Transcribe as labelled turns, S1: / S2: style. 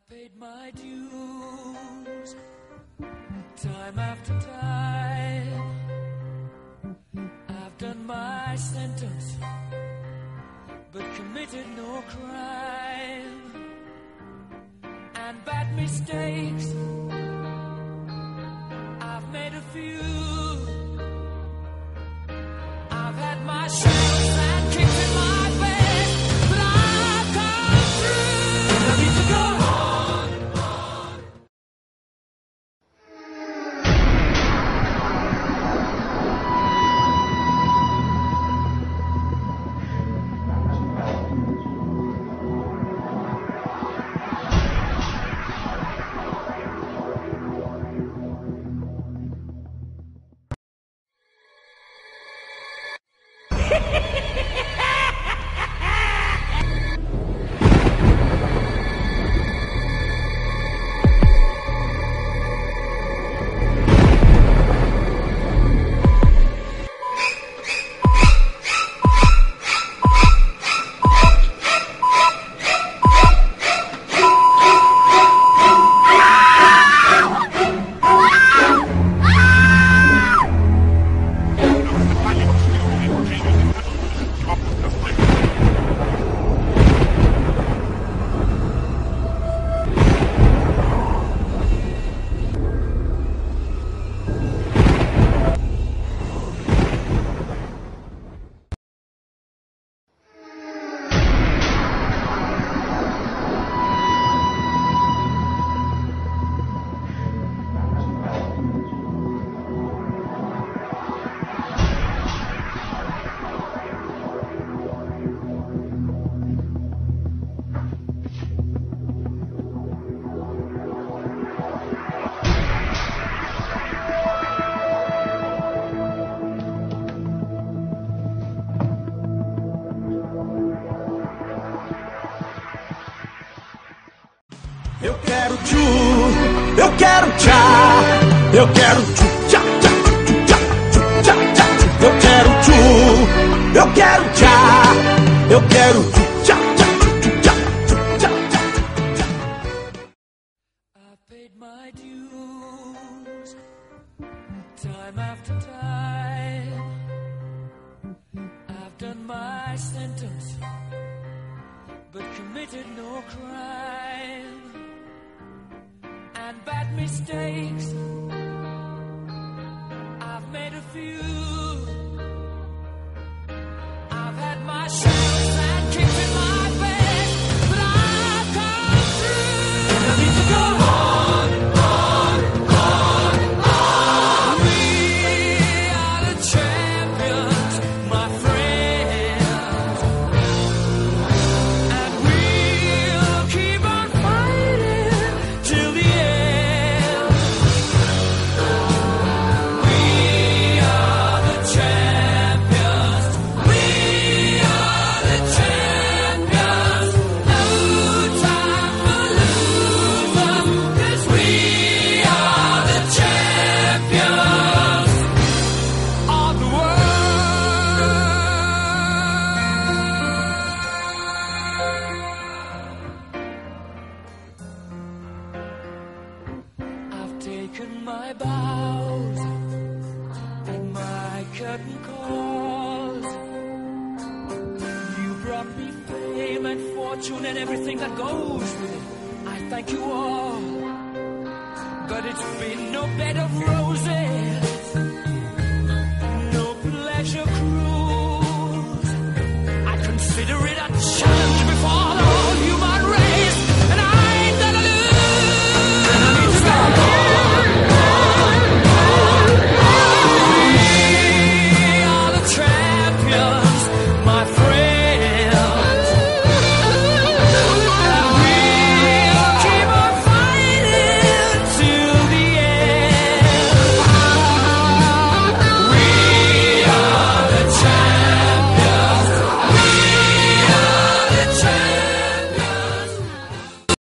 S1: paid my dues, time after time. I've done my sentence, but committed no crime. And bad mistakes, I've made a few. I've had my shadows and kicks in my face, but I've come through. I need to go on.
S2: Eu quero tchu, eu quero tchá, eu quero tchu, tchá, tchá, tchá, tchá, tchá, tchá. Eu quero tchu, eu quero tchá, eu quero tchu, tchá, tchá, tchá, tchá, tchá, tchá.
S1: I've paid my dues, time after time. I've done my sentence, but committed no crime. And bad mistakes, I've made a few. I've had my shadows and kicks in my face, but I've come through. I need to go on, on, on. We are the champions, my friends, and we'll keep on fighting till the end. We are the champions. We are the champions. No time for losers, 'cause we are the champions of the world. I've taken my bows and my curtain calls. You brought me fame and fortune and everything that goes with it. I thank you all, but it's been no bed of roses, no pleasure cruise. I consider